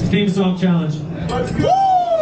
Theme song challenge. Let's go!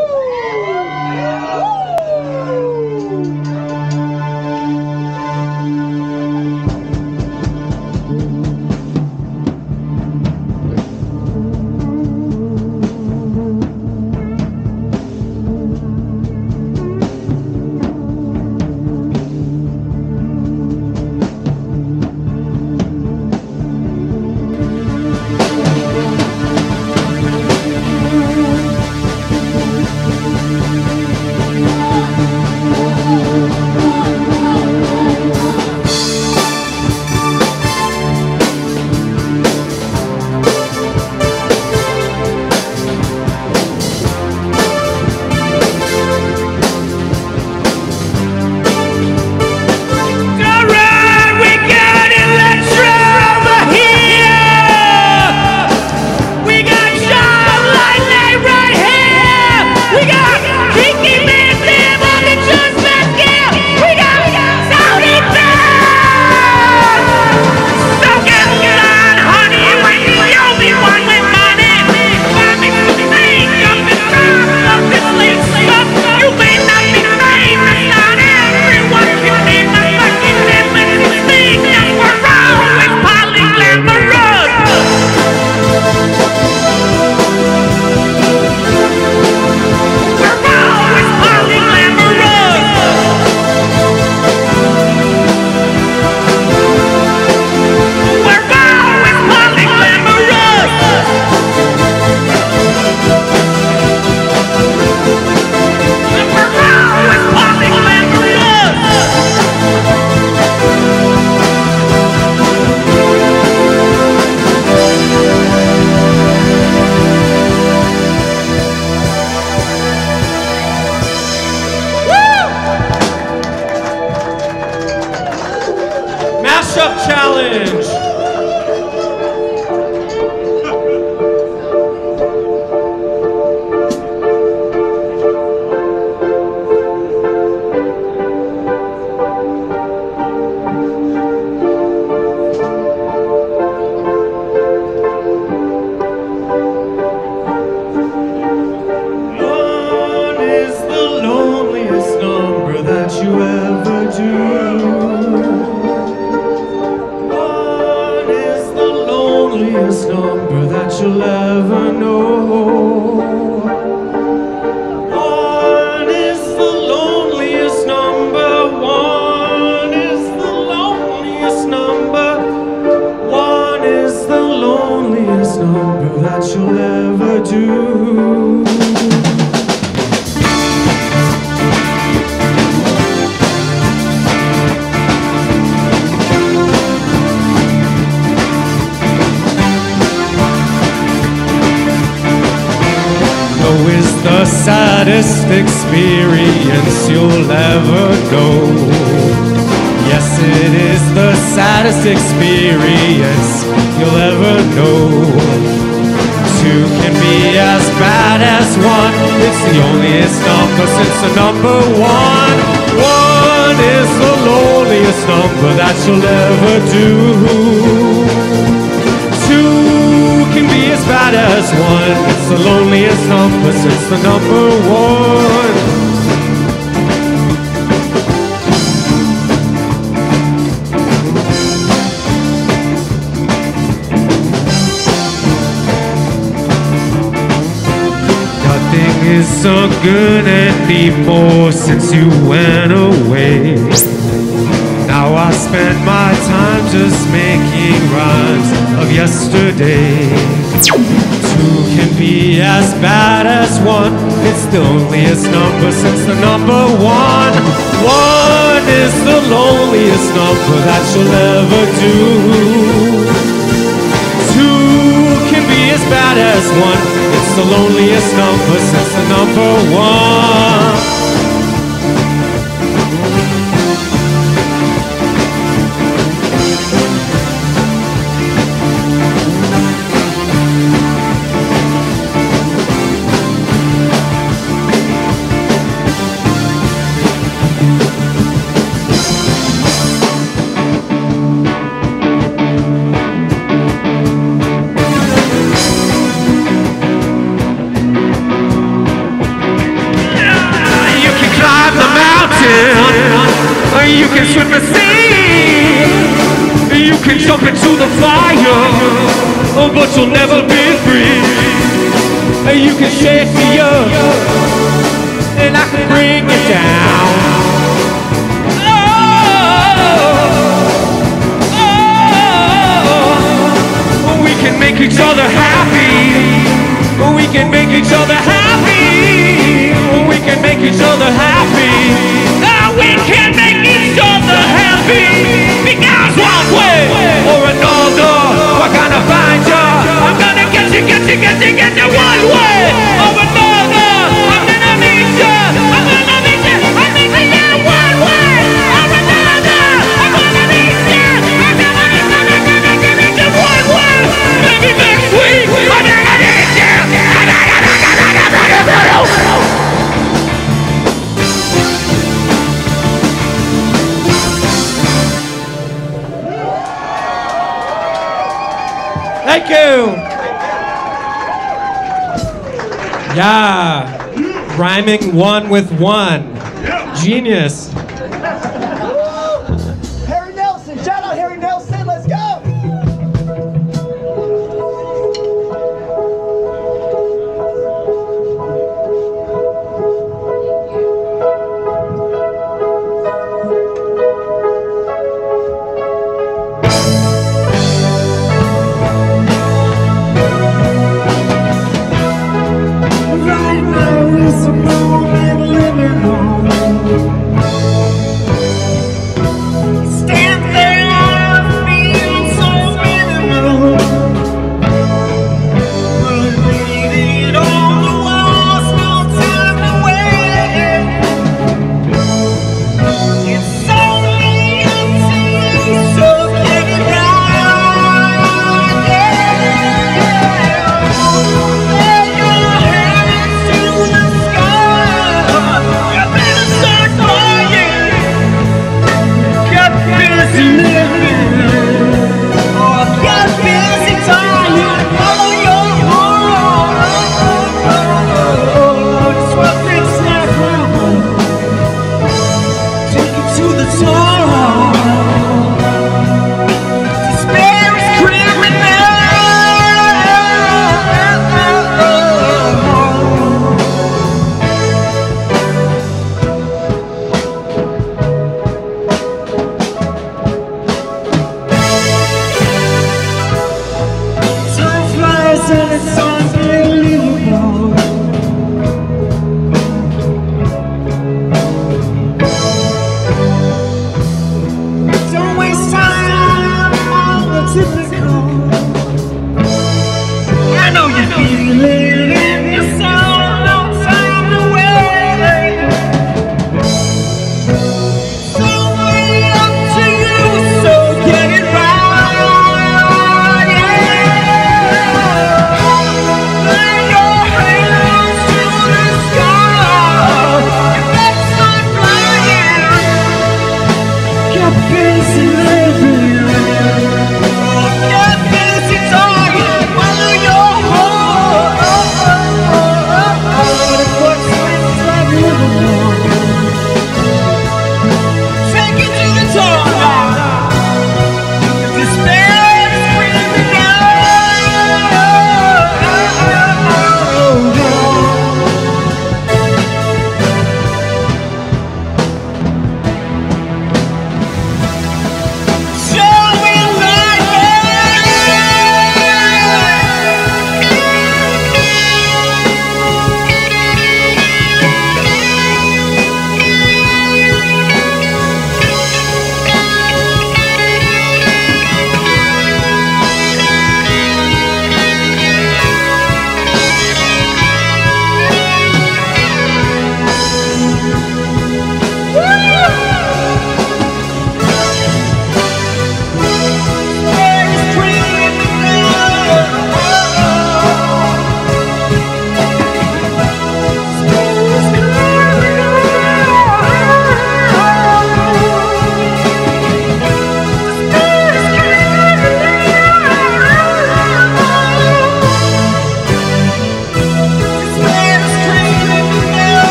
Challenge. One is the loneliest number that you ever do. Loneliest number that you'll ever know. One is the loneliest number. One is the loneliest number. One is the loneliest number that you'll ever do. Is the saddest experience you'll ever know. Yes, it is the saddest experience you'll ever know. Two can be as bad as one. It's the onlyest number since the number one. One is the loneliest number that you'll ever do. Two can be as bad as one. It's the loneliest number since the number one. Nothing is so good anymore since you went away. Now I spend my time just making rhymes of yesterday. Two can be as bad as one. It's the loneliest number since the number one. One is the loneliest number that you'll ever do. Two can be as bad as one. It's the loneliest number since the number one. jump into the fire, but you'll never be free. You can shake me up, and I can bring you down. We can make each other happy. We can make each other happy. We can make each other happy. We can make each other happy. Because one way or another, we're gonna find you. I'm gonna get you one way or another. I'm gonna meet you. I'm gonna meet you. I'm meeting you one way or another. I'm gonna meet you. I'm gonna meet you one way. Maybe next week I'm gonna meet you. Thank you. Yeah. Rhyming one with one. Genius. Harry Nelson. Shout out Harry Nelson. Let's go.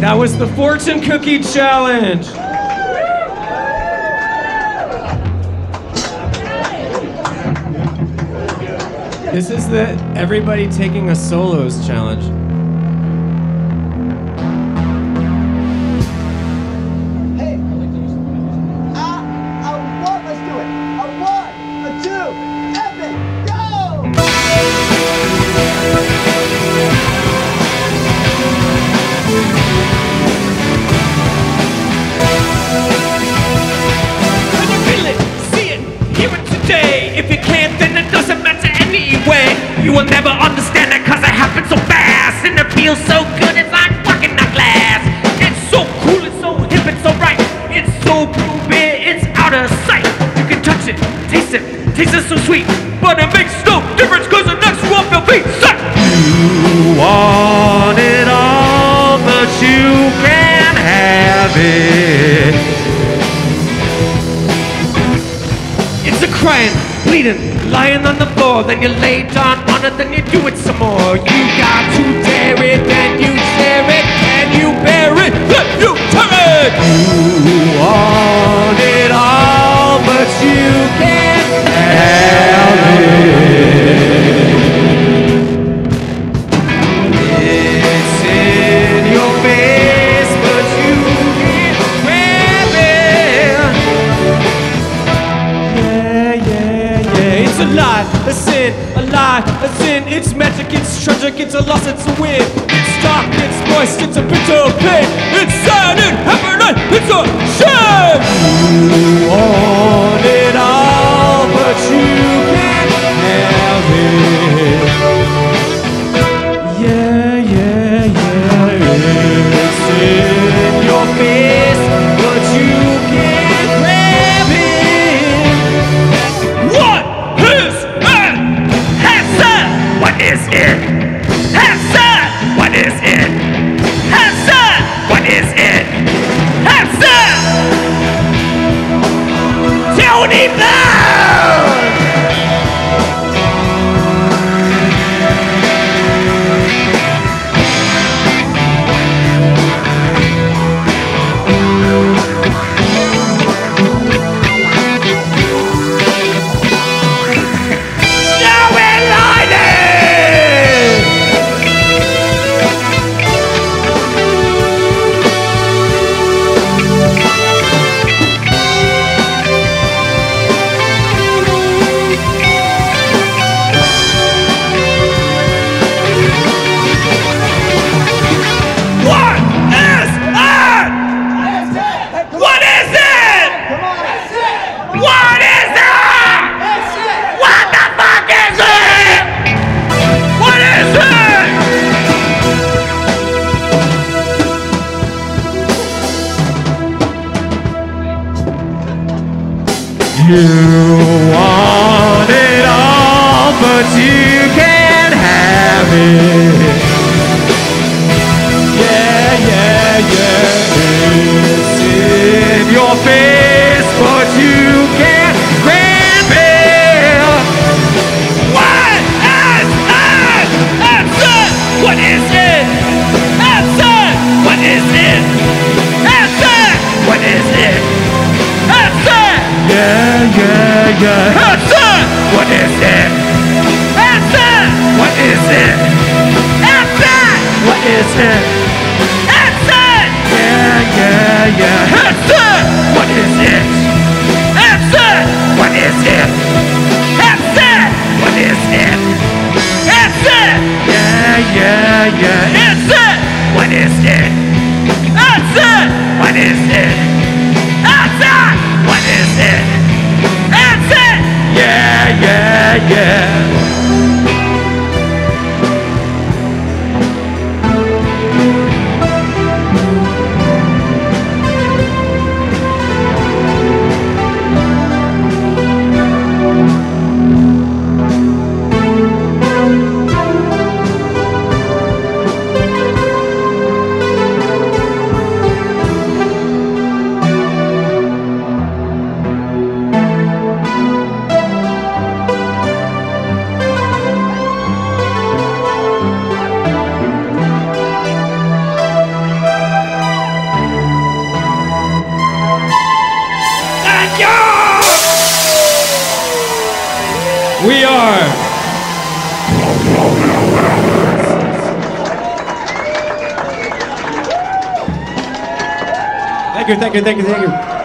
That was the fortune cookie challenge. This is the everybody taking a solos challenge. Hey, let's do it. A 1, a 2, epic, go! Can you feel it, see it, hear it today? If you can't, then it doesn't matter anyway. You will never understand it cause it happens so fast. And it feels so good, it's like walking on glass. It's so cool, it's so hip, it's so right. It's so blueberry, it's out of sight. You can touch it, taste it so sweet. But it makes no difference cause it knocks you off your feet. You want it all, but you can't have it. It's a crying, bleeding, lying on the floor. Then you lay down on it, then you do it some more. You got to dare it, then you share it, and you bear it, then you tear it. You want it all, but you can't have it. It's in your face, but you can't grab it. Yeah. It's a lie, a sin, a sin. It's magic, it's tragic, it's a loss, it's a win. It's dark, it's moist, it's a bitter pain. It's sad, it's happening, it's a shame. You want it all, but you can't have it. Yeah. It's in your face, but you can't grab it. What is it? Hassan, what is it? Hassan, what is it? Hassan, what is it? Hassan, Tony Brown. You want it all, but you can't have it. Yeah. It's in your face, but you can't grab it. What is it? Answer! What is it? Answer! What is it? Answer! What is it? Answer! Yeah. Answer! What is it? Answer! What is it? Answer! What is it? Answer! Yeah. Answer! What is it? Answer! What is it? Answer! What is it? Answer! Yeah. Answer! What is it? Answer! What is it? Answer! What is it? Answer! Yeah. Thank you, thank you, thank you, thank you.